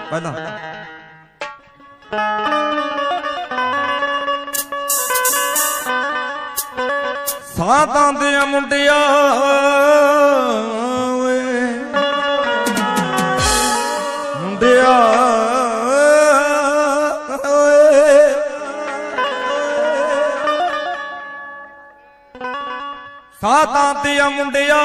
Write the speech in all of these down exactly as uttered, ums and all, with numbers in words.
पहला सातां दियां मुंडिया मुंडिया सातां दियां मुंडिया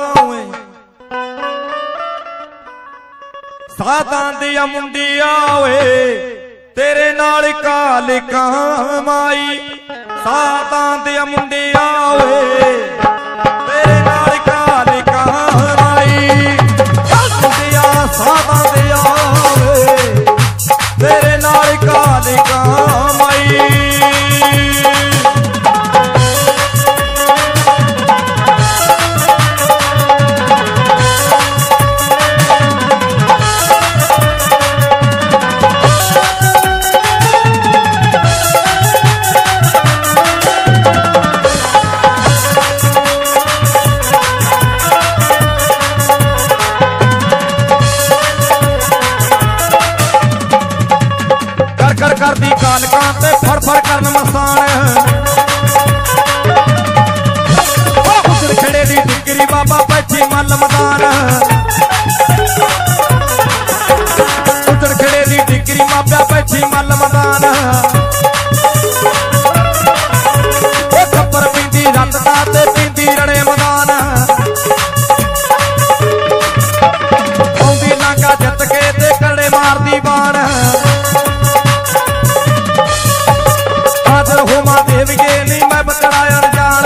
सातां दियां मुंडिया वे तेरे नाल काल कमाई सातां दियां मुंडिया वे तेरे नाल काल कमाई मुंडिया सातां दियां वे तेरे नाल काल कमाई करदी कालका ते फर फर करन मसान उधर खड़े दी टिकरी बाबा बैठी मल मदान उधर खड़े दी टिकरी बाबा बैठी मल मदान खप्पर पींदी रत दा ते पींदी रड़े मदान आउंदी लांगा जित के ते कड़े मारदी बाण होमा देव के नहीं मैं बतलाया जान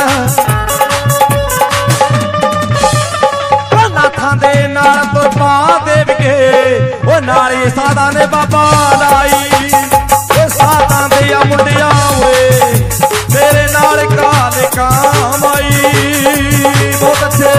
नाथा दे नाल तो पा देव के वो नाली सादा ने बाबा लाई सादा दिया मुंडिया वे तेरे नाल काल कमाई बहुत अच्छे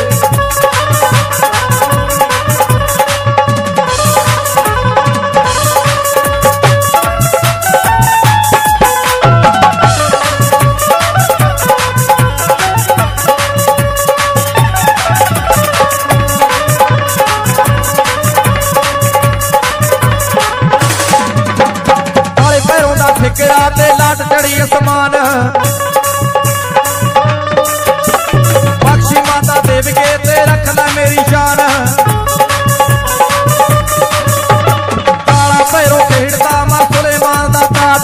लाट चढ़ी समान बख्शी माता देव के ते रख ले मेरी शान काला भैरो खेड़ता मां सुलेमान दा ताज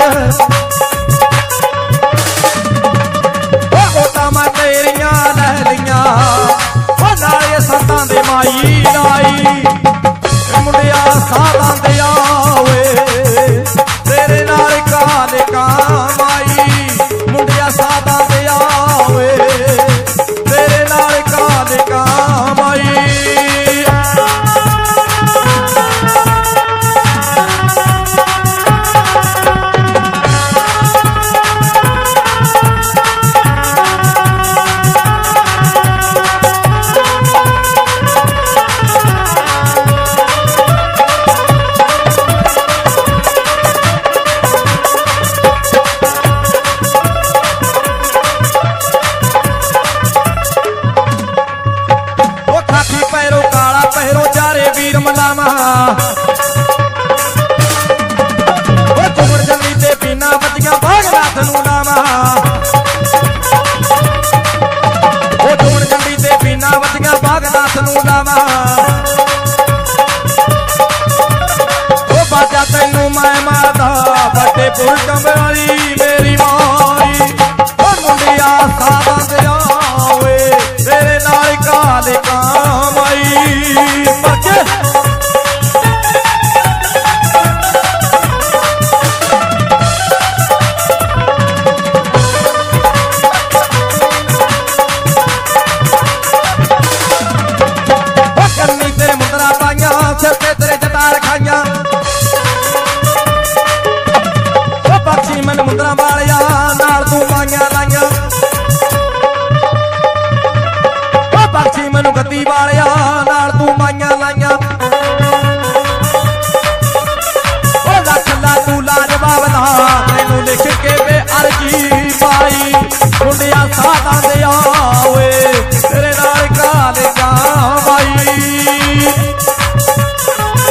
ओटा मैं तेरियां लै लियां नाले संतां दे माई लाई मुंडिया सातां दियां वे तेरे नाल काल कमाई मुंडिया सादा दिया वे तेरे नाल काल कमाई बाजा तेनू मैं मारदा बड़े पुल कमराली मेरी माई मुंडिया सादा दिया वे तेरे नाल काल कमाई करनी तेरे मुंदरा पाइया सिर ते तेरे जटा रखाइया बख्शी मन मुंदरा वालिया नाल तू पाइया लाइया बख्शी मैनू गद्दी वालिया नाल तू पाइया लाइया लख ला तू लाजवाब दा तैनू लिख के वे अर्जी पाई मुंडिया सादा दिया वे तेरे नाल काल कमाई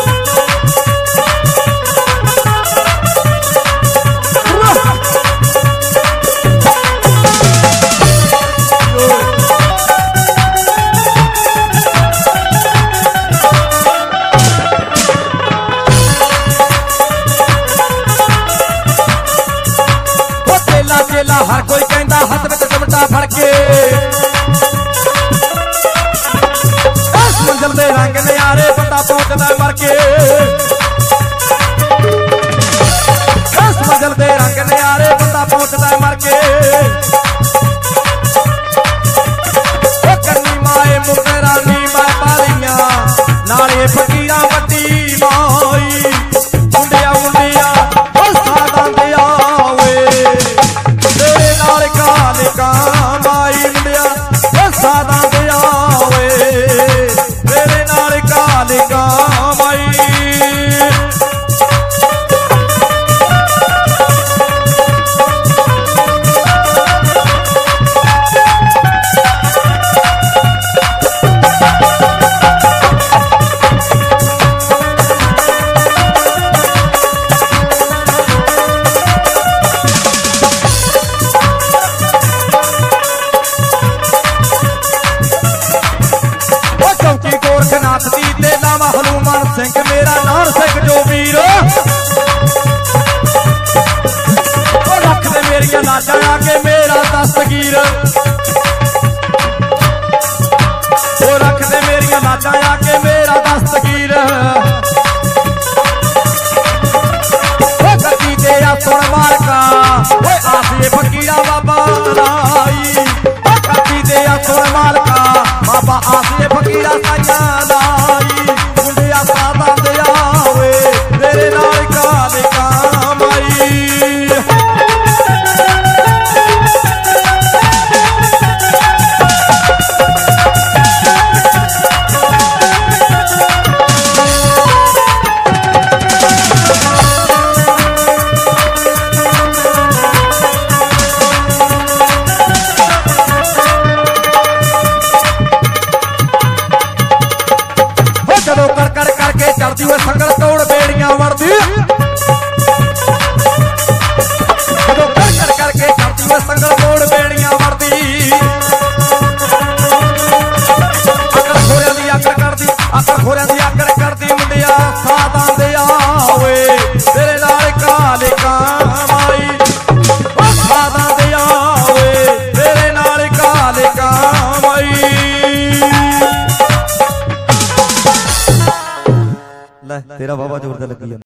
हनुमान सिंह मेरा नार सिंह जो वीर रख दे मेरिया लाजा आके मेरा दस्तगीर रख दे मेरिया लाजा आके मेरा दस्तगीर गति दे सुन मारका आसिए फकीरा बाबा लाई गति दे सुन मारका बाबा आसिए फकीरा साइया लाई मुंडिया सादा दे आवे तेरे नाल काले काम आई कर कर करके चलती हुए संगल तोड़ बेड़ियां वर्दी कर कर करके चलती हुए संगल तोड़ बेड़ियां वर्दी अकर खोरिया दी अकर कर दी अकर खोरिया दी अकर कर दी मुंडिया सादा दे आवे तेरे नाल काले काम आई सादा दे आवे तेरे नाल काले काम आई तेरा बाबा जोरदार लगी।